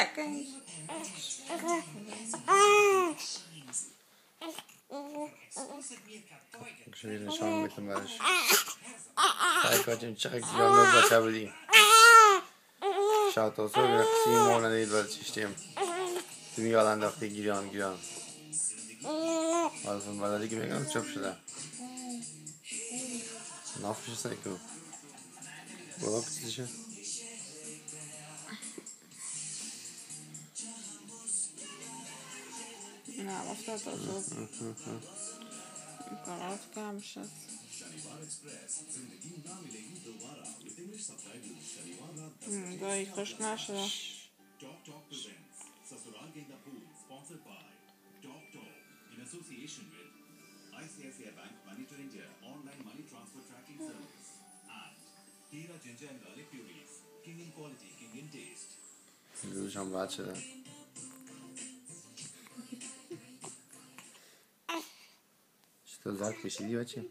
نکنی. شوی نشان میتونم برش سعی کنیم چقدر گیران بچه بودی شاید تو صبح سیمون ندید و چشتیم میاد انداختی گیران حالا بلدی که میگم چپ شده نافش سیکو برو کتیشه نه افتاد تا صبح کارات کم شد. گاهی خوش نشده. روش هم بد شده چطور زرد کشیدی بچه؟